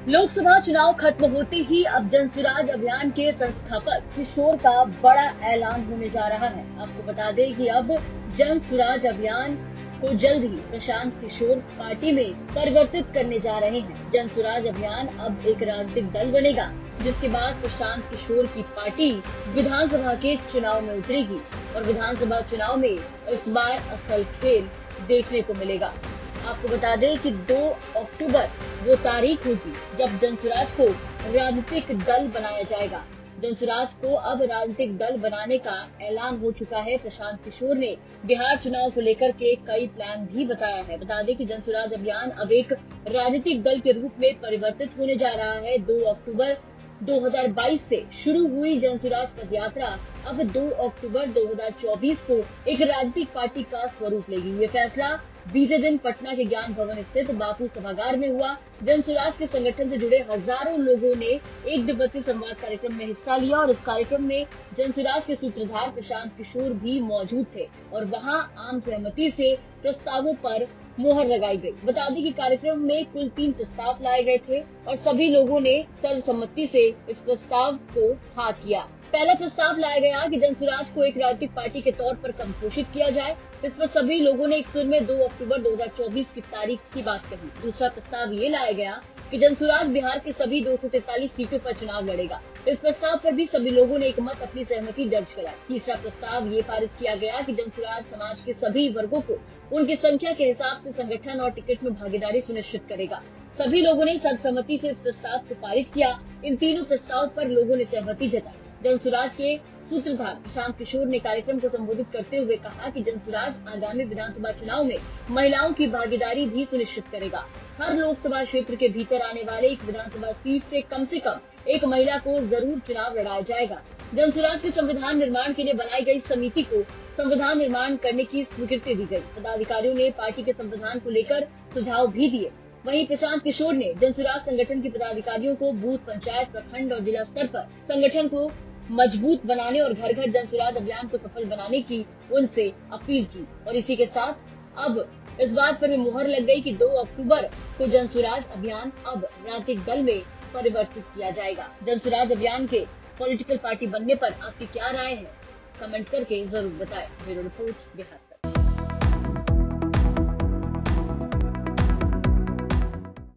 लोकसभा चुनाव खत्म होते ही अब जनसुराज अभियान के संस्थापक किशोर का बड़ा ऐलान होने जा रहा है। आपको बता दें कि अब जनसुराज अभियान को जल्द ही प्रशांत किशोर पार्टी में परिवर्तित करने जा रहे हैं। जनसुराज अभियान अब एक राजनीतिक दल बनेगा, जिसके बाद प्रशांत किशोर की पार्टी विधानसभा के चुनाव में उतरेगी और विधानसभा चुनाव में इस बार असल खेल देखने को मिलेगा। आपको बता दें कि 2 अक्टूबर वो तारीख होगी जब जनसुराज को राजनीतिक दल बनाया जाएगा। जनसुराज को अब राजनीतिक दल बनाने का ऐलान हो चुका है। प्रशांत किशोर ने बिहार चुनाव को लेकर के कई प्लान भी बताया है। बता दें कि जनसुराज अभियान अब एक राजनीतिक दल के रूप में परिवर्तित होने जा रहा है। 2 अक्टूबर 2022 से शुरू हुई जनसुराज पदयात्रा अब 2 अक्टूबर 2024 को एक राजनीतिक पार्टी का स्वरूप लेगी। ये फैसला बीते दिन पटना के ज्ञान भवन स्थित बापू सभागार में हुआ। जनसुराज के संगठन से जुड़े हजारों लोगों ने एक दिवसीय संवाद कार्यक्रम में हिस्सा लिया और इस कार्यक्रम में जनसुराज के सूत्रधार प्रशांत किशोर भी मौजूद थे और वहां आम सहमति से प्रस्तावों पर मोहर लगाई गई। बता दें कि कार्यक्रम में कुल 3 प्रस्ताव लाए गए थे और सभी लोगों ने सर्वसम्मति से इस प्रस्ताव को हाँ किया। पहला प्रस्ताव लाया गया कि जनसुराज को एक राजनीतिक पार्टी के तौर पर कब घोषित किया जाए। इस पर सभी लोगों ने एक सुर में 2 अक्टूबर 2024 की तारीख की बात कही। दूसरा प्रस्ताव ये लाया गया कि जनसुराज बिहार के सभी 243 सीटों पर चुनाव लड़ेगा। इस प्रस्ताव पर भी सभी लोगों ने एक मत अपनी सहमति दर्ज कराई। तीसरा प्रस्ताव ये पारित किया गया कि जनसुराज समाज के सभी वर्गों को उनकी संख्या के हिसाब से संगठन और टिकट में भागीदारी सुनिश्चित करेगा। सभी लोगों ने सर्वसम्मति से इस प्रस्ताव को पारित किया। इन तीनों प्रस्ताव पर लोगों ने सहमति जताई। जनसुराज के सूत्रधार प्रशांत किशोर ने कार्यक्रम को संबोधित करते हुए कहा कि जनसुराज आगामी विधानसभा चुनाव में महिलाओं की भागीदारी भी सुनिश्चित करेगा। हर लोकसभा क्षेत्र के भीतर आने वाले एक विधानसभा सीट से कम एक महिला को जरूर चुनाव लड़ाया जाएगा। जनसुराज के संविधान निर्माण के लिए बनाई गई समिति को संविधान निर्माण करने की स्वीकृति दी गई। पदाधिकारियों ने पार्टी के संविधान को लेकर सुझाव भी दिए। वहीं प्रशांत किशोर ने जनसुराज संगठन के पदाधिकारियों को बूथ, पंचायत, प्रखंड और जिला स्तर पर संगठन को मजबूत बनाने और घर घर जनसुराज अभियान को सफल बनाने की उनसे अपील की। और इसी के साथ अब इस बात पर भी मुहर लग गई कि 2 अक्टूबर को जनसुराज अभियान अब राजनीतिक दल में परिवर्तित किया जाएगा। जनसुराज अभियान के पॉलिटिकल पार्टी बनने पर आपकी क्या राय है? कमेंट करके जरूर बताएं। Bureau report, Bihar.